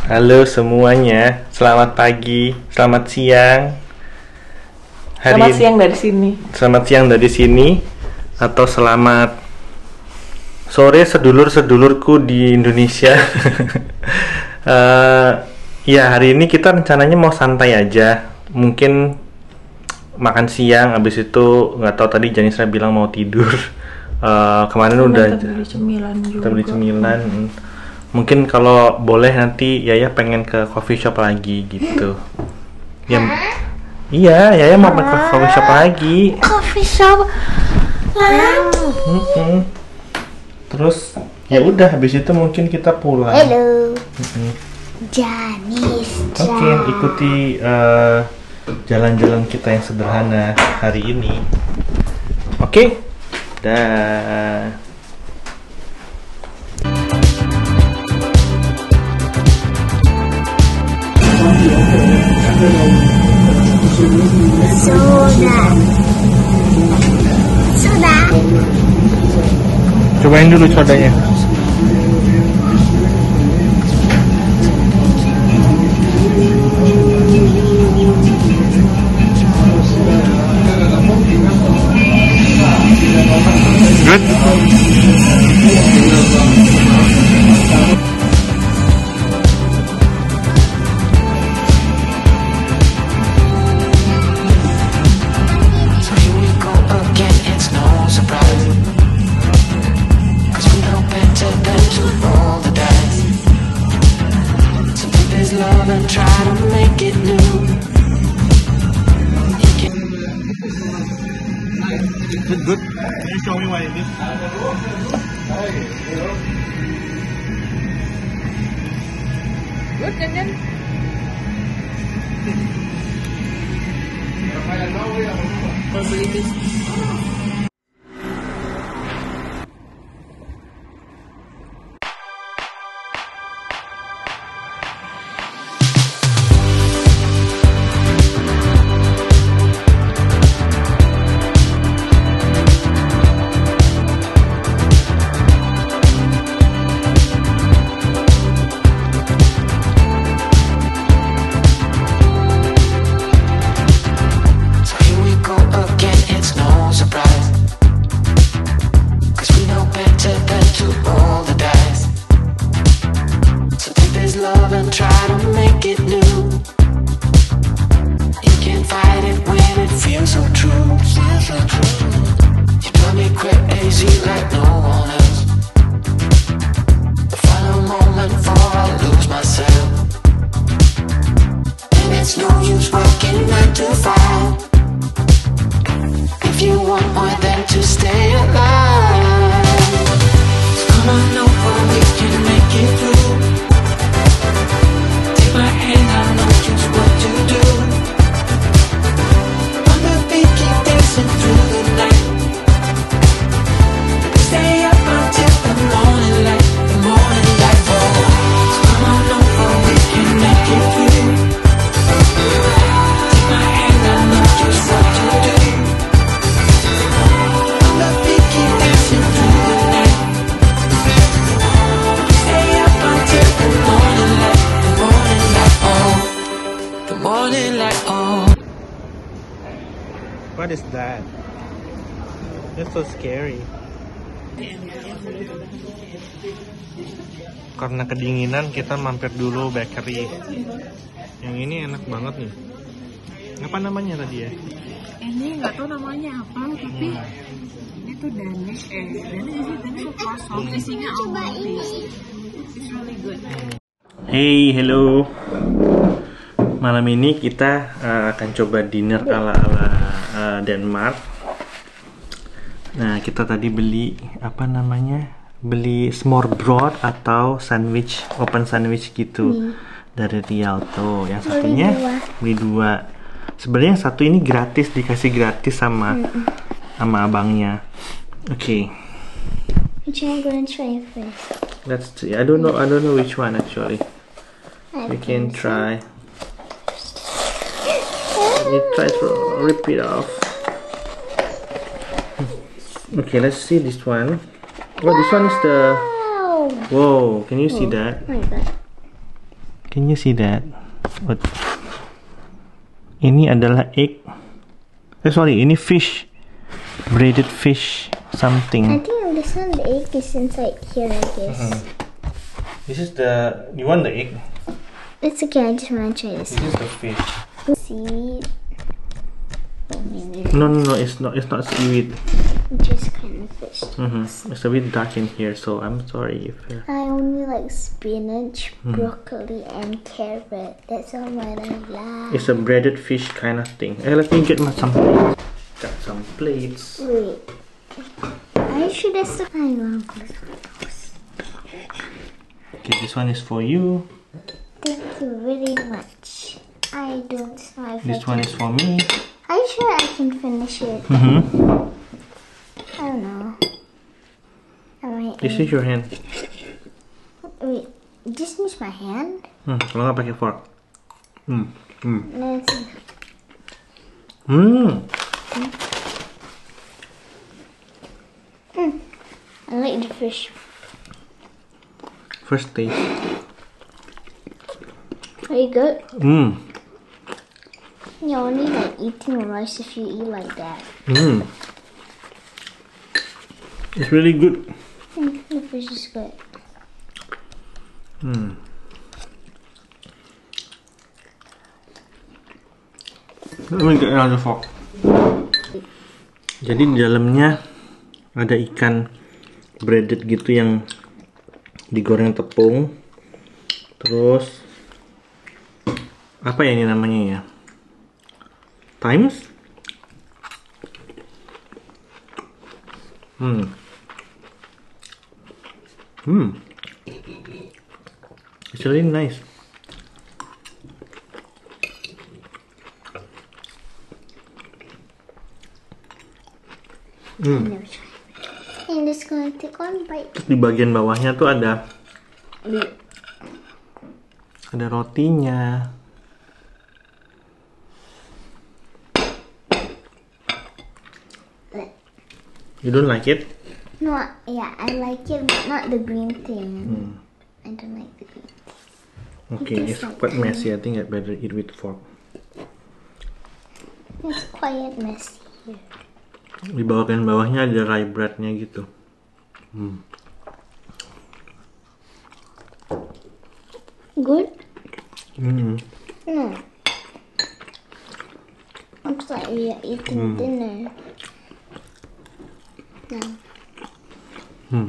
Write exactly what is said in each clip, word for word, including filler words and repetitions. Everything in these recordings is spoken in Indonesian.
Halo semuanya, selamat pagi, selamat siang. Hari Selamat siang dari sini. Selamat siang dari sini, atau selamat sore sedulur-sedulurku di Indonesia. uh, ya hari ini kita rencananya mau santai aja, mungkin makan siang, abis itu nggak tahu tadi Janisra bilang mau tidur. Uh, kemarin Karena udah kita beli cemilan juga. kita beli cemilan. Hmm. Mungkin kalau boleh nanti Yaya pengen ke coffee shop lagi gitu. Ya, iya, Yaya mau ke coffee shop lagi. Coffee shop lagi. Mm-mm. Terus ya udah habis itu mungkin kita pulang. Halo. Mm-mm. Janis. Oke, okay, ikuti uh, jalan-jalan kita yang sederhana hari ini. Oke, okay? Dah. Soda. Soda. Cobain dulu sodanya. Good. And try to make it new. Good, good. Can you show me what it is? Good, and then What is that? That's so scary. Karena kedinginan kita mampir dulu bakery. Yang ini enak banget nih. Apa namanya tadi ya? ini nggak tahu namanya apa, tapi ini tuh Danish eh Danish itu Danish croissant isinya almond paste. It's really good. Hey, hello. Malam ini kita uh, akan coba dinner ala-ala uh, Denmark. Nah, kita tadi beli apa namanya? Beli smørrebrød atau sandwich, open sandwich gitu hmm. dari Rialto. Yang satunya beli dua. Sebenarnya yang satu ini gratis, dikasih gratis sama hmm. sama abangnya. Oke. Okay. Which one going to try first? Let's see. I don't know. I don't know which one actually. I We can try. You try to rip it off. Okay, let's see this one. Oh, this one is the. Wow! Whoa! Can you see Oh that? my god. Can you see that? What? Ini adalah egg. Eh sorry, ini fish. Breaded fish something. I think this one, the egg is inside here, I guess. Mm-hmm. This is the. You want the egg? It's okay, I just want to try this. This is the fish. Seaweed. Oh, maybe No, no, no. It's not. It's not seaweed. just kind of fish. Mm-hmm. It's a bit dark in here, so I'm sorry if. Uh, I only like spinach, Mm. broccoli, and carrot. That's all what I like. it's a breaded fish kind of thing. Eh, let me get my some plates. Got some plates. Wait. Are you sure that's the I love this. Okay, this one is for you. Thank you very much. I don't know if This I one can. is for me. Are you sure I can finish it? Mm-hmm. I don't know. I might. This is your hand. Wait, just use my hand? Hmm, kalau nggak pakai fork. Hmm, hmm, No, it's hmm. I like the fish. First taste. Very good. Hmm, You only like eating rice if you eat like that. hmm. It's really good. Mm, the fish is good. Hmm. Let me get another fork. Jadi di dalamnya ada ikan breaded gitu yang digoreng tepung. Terus apa ya ini namanya ya? Thymes? Hmm. Hmm. It's really nice. I never tried. I'm just gonna take one bite. Di bagian bawahnya tuh ada ada rotinya. You don't like it? No, yeah, I like it, but not the green thing. Hmm. I don't like the green. Okay, It it's tastes like quite messy. I think I better eat with fork. It's quite messy here. Di bagian bawahnya ada rye breadnya gitu. Hmm. Good? Hmm. No. Looks like we are eating Mm. dinner. No. Hmm.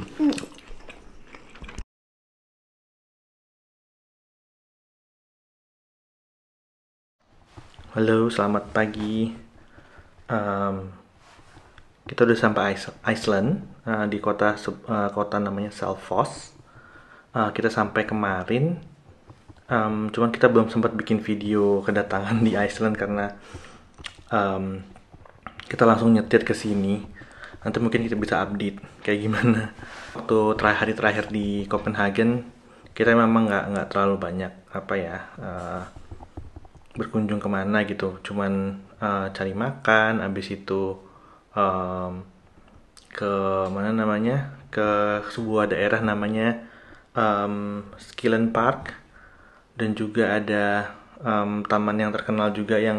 Halo, selamat pagi. Um, kita udah sampai Ice- Iceland uh, di kota se- uh, kota namanya Selfoss. Uh, kita sampai kemarin. Um, cuman kita belum sempat bikin video kedatangan di Iceland karena um, kita langsung nyetir ke sini. Nanti mungkin kita bisa update kayak gimana. Waktu terakhir hari terakhir di Copenhagen, kita memang nggak nggak terlalu banyak apa ya uh, berkunjung kemana gitu. Cuman uh, cari makan, abis itu um, ke mana namanya ke sebuah daerah namanya um, Skillen Park, dan juga ada um, taman yang terkenal juga yang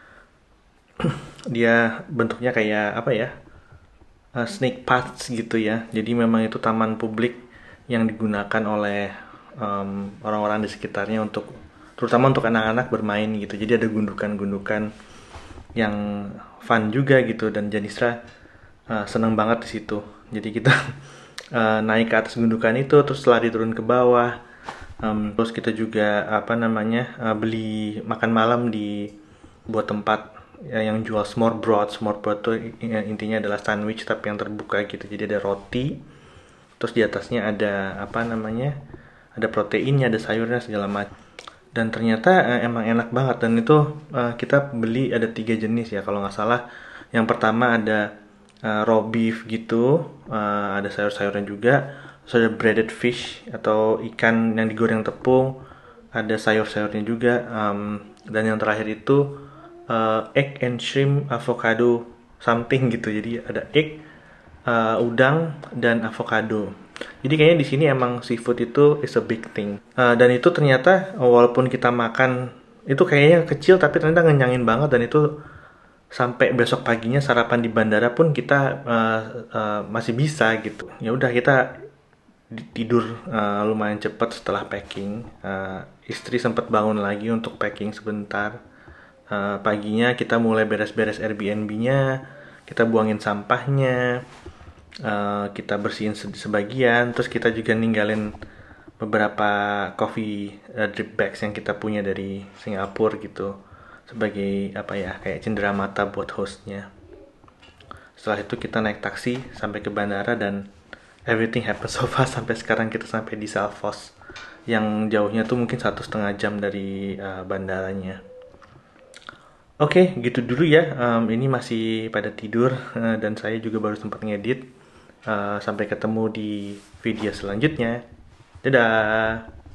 dia bentuknya kayak apa ya, uh, snake paths gitu ya. Jadi memang itu taman publik yang digunakan oleh um, orang-orang di sekitarnya untuk, terutama untuk anak-anak bermain gitu. Jadi ada gundukan-gundukan yang fun juga gitu, dan Janisra uh, seneng banget di situ. Jadi kita uh, naik ke atas gundukan itu, terus lari turun ke bawah. Um, terus kita juga apa namanya uh, beli makan malam di buat tempat ya, yang jual smørbrød. Smørbrød tuh intinya adalah sandwich tapi yang terbuka gitu. Jadi ada roti, terus di atasnya ada apa namanya, ada proteinnya, ada sayurnya segala macam. Dan ternyata uh, emang enak banget. Dan itu uh, kita beli ada tiga jenis ya kalau nggak salah. Yang pertama ada uh, raw beef gitu, uh, ada sayur-sayurnya juga. Terus ada breaded fish atau ikan yang digoreng tepung, ada sayur-sayurnya juga. Um, dan yang terakhir itu uh, egg and shrimp avocado something gitu. Jadi ada egg, uh, udang dan avocado. Jadi kayaknya di sini emang seafood itu is a big thing. Uh, dan itu ternyata walaupun kita makan itu kayaknya kecil tapi ternyata ngenyangin banget, dan itu sampai besok paginya sarapan di bandara pun kita uh, uh, masih bisa gitu. Ya udah kita tidur uh, lumayan cepat setelah packing. Uh, istri sempat bangun lagi untuk packing sebentar. Uh, paginya kita mulai beres-beres Airbnb-nya, kita buangin sampahnya, uh, kita bersihin sebagian, terus kita juga ninggalin beberapa coffee uh, drip bags yang kita punya dari Singapura gitu, sebagai apa ya, kayak cenderamata buat hostnya. Setelah itu kita naik taksi sampai ke bandara, dan everything happen so fast sampai sekarang kita sampai di Selfos yang jauhnya tuh mungkin satu setengah jam dari uh, bandaranya. Oke, okay, gitu dulu ya. Um, ini masih pada tidur uh, dan saya juga baru sempat ngedit. Uh, sampai ketemu di video selanjutnya. Dadah.